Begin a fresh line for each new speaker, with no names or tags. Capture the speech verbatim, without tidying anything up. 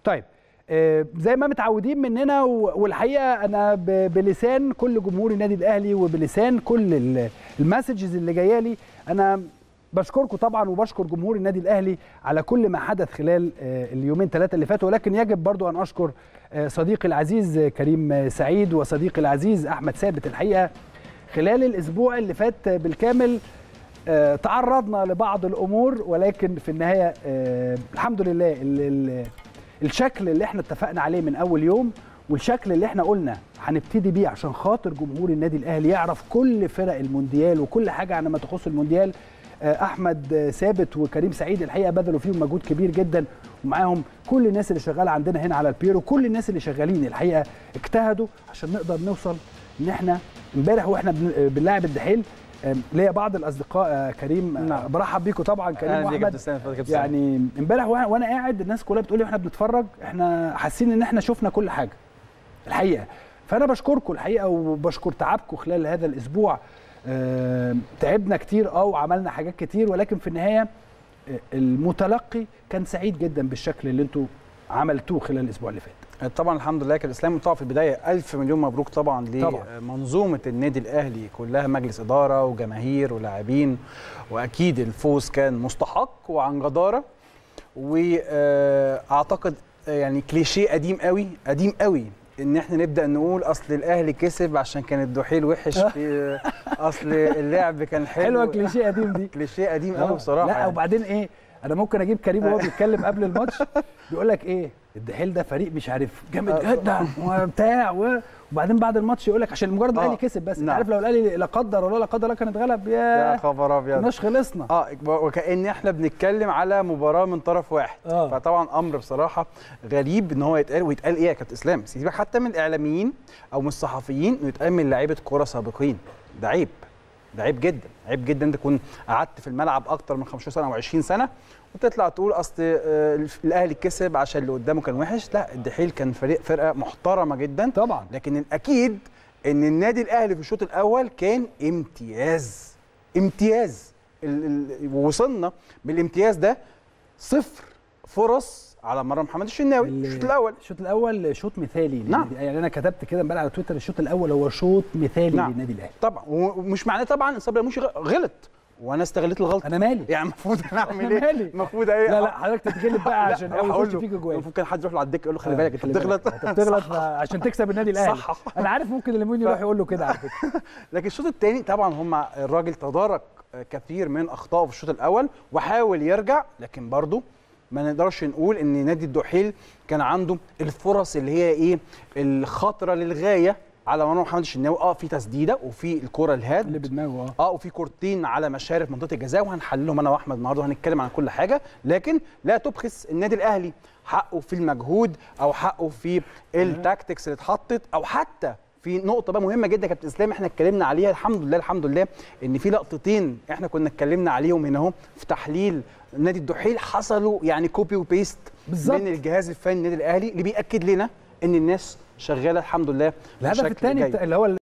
طيب آه زي ما متعودين مننا، والحقيقه انا بلسان كل جمهور النادي الاهلي وبلسان كل المسجز اللي جايه لي، انا بشكركم طبعا وبشكر جمهور النادي الاهلي على كل ما حدث خلال آه اليومين ثلاثه اللي فاتوا، ولكن يجب برضو ان اشكر آه صديقي العزيز كريم سعيد وصديقي العزيز احمد ثابت. الحقيقه خلال الاسبوع اللي فات بالكامل آه تعرضنا لبعض الامور، ولكن في النهايه آه الحمد لله ال ال الشكل اللي احنا اتفقنا عليه من اول يوم، والشكل اللي احنا قلنا هنبتدي بيه عشان خاطر جمهور النادي الاهلي يعرف كل فرق المونديال وكل حاجه عن ما تخص المونديال. آه احمد ثابت وكريم سعيد الحقيقه بذلوا فيهم مجهود كبير جدا، ومعاهم كل الناس اللي شغاله عندنا هنا على البيرو، كل الناس اللي شغالين الحقيقه اجتهدوا عشان نقدر نوصل ان احنا امبارح واحنا بنلاعب الدحيل ليا بعض الاصدقاء كريم نعم. برحب بيكم طبعا كريم واحمد. يعني امبارح وانا قاعد الناس كلها بتقول لي واحنا بنتفرج احنا حاسين ان احنا شفنا كل حاجه الحقيقه، فانا بشكركم الحقيقه وبشكر تعبكم خلال هذا الاسبوع. اه تعبنا كتير اه وعملنا حاجات كتير، ولكن في النهايه المتلقي كان سعيد جدا بالشكل اللي انتم عملتوه خلال الاسبوع اللي فات.
طبعا الحمد لله. كان اسلام طبعا في البدايه الف مليون مبروك طبعا لمنظومه النادي الاهلي كلها، مجلس اداره وجماهير ولاعبين، واكيد الفوز كان مستحق وعن جداره. واعتقد يعني كليشيه قديم قوي قديم قوي ان احنا نبدا نقول اصل الاهلي كسب عشان كان الدحيل وحش في اصل اللعب كان حلو.
حلوه كليشيه قديم دي.
كليشيه قديم قوي بصراحه.
لا يعني. وبعدين ايه، انا ممكن اجيب كريم وهو بيتكلم قبل الماتش بيقول لك ايه الدحيل ده فريق مش عارف جامد جدا وبتاع، وبعدين بعد الماتش يقول لك عشان مجرد الاهلي كسب بس. انت عارف لو الاهلي لا قدر ولا لا قدر الله كان اتغلب يا
خبر ابيض
كناش خلصنا.
اه وكأن احنا بنتكلم على مباراه من طرف واحد. آه. فطبعا امر بصراحه غريب ان هو يتقال، ويتقال ايه يا كابتن اسلام؟ سيبك حتى من الاعلاميين او من الصحفيين، انه يتقال من لاعيبه كوره سابقين. ده عيب، ده عيب جدا، عيب جدا انت تكون قعدت في الملعب اكتر من خمستاشر سنه او عشرين سنه وتطلع تقول اصل الاهلي كسب عشان اللي قدامه كان وحش. لا، الدحيل كان فريق فرقه محترمه جدا
طبعا،
لكن الاكيد ان النادي الاهلي في الشوط الاول كان امتياز امتياز. ووصلنا بالامتياز ده صفر فرص على مرمى محمد الشناوي الشوط الاول.
الشوط الاول شوط مثالي.
نعم.
يعني انا كتبت كده امبارح على تويتر الشوط الاول هو شوط مثالي. نعم. للنادي الاهلي
طبعا، ومش معناه طبعا ان صبري رموشي غلط وانا استغليت الغلطه.
انا مالي
يعني المفروض انا اعمل ايه؟ المفروض ايه؟
لا لا حضرتك تتغلب بقى عشان اول يخش فيك جوان.
المفروض كان حد يروح له على الدكه يقول له خلي بالك انت بتغلط
انت بتغلط عشان تكسب النادي الاهلي. صح. انا عارف ممكن الليمون يروح يقول له كده على فكره.
لكن الشوط الثاني طبعا هم الراجل تدارك كثير من اخطائه في الشوط الاول وحاول يرجع، لكن برضه ما نقدرش نقول ان نادي الدحيل كان عنده الفرص اللي هي ايه الخطره للغايه على مرمى محمد الشناوي. اه في تسديده وفي الكره الهاد
اللي بدماغه
اه اه وفي كورتين على مشارف منطقه الجزاء وهنحللهم انا واحمد النهارده وهنتكلم عن كل حاجه، لكن لا تبخس النادي الاهلي حقه في المجهود او حقه في التاكتكس اللي اتحطت، او حتى في نقطه بقى مهمه جدا يا كابتن اسلام احنا اتكلمنا عليها. الحمد لله الحمد لله ان في لقطتين احنا كنا اتكلمنا عليهم هنا اهو في تحليل نادي الدحيل حصلوا يعني كوبي وبيست من الجهاز الفني النادي الاهلي اللي بياكد لنا ان الناس شغاله الحمد لله.
الهدف الثاني اللي هو